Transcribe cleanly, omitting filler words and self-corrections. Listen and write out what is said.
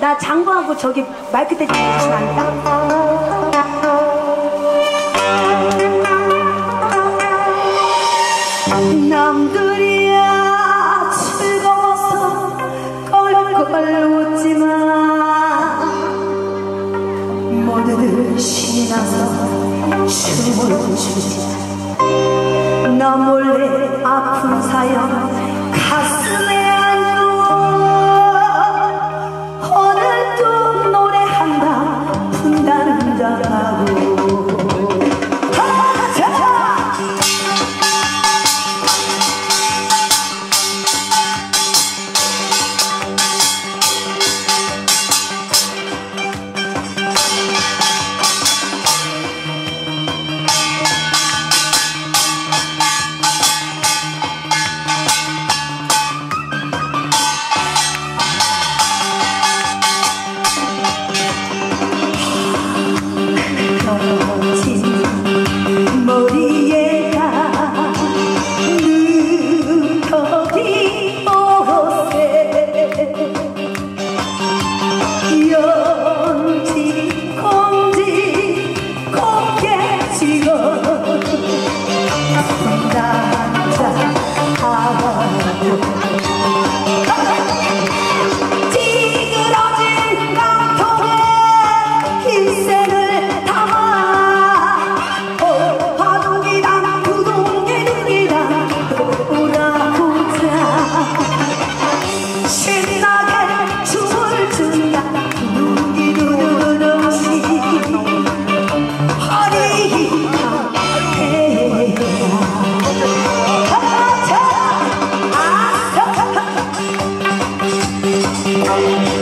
나 장구하고 저기 마이크 대지 주시면 안 될까? 남들이야 즐거워서 껄껄 웃지만 모두들 신이 나서 춤을 추지. 나 몰래 아픈 사연 가슴에 안고 오늘도 노래한다 분다는 자하고. 머리에다 눈꺼기 옷에 연지 콩지 곱게 찍어 남자 하와도 찌그러진 깡통에 흰색을 Oh,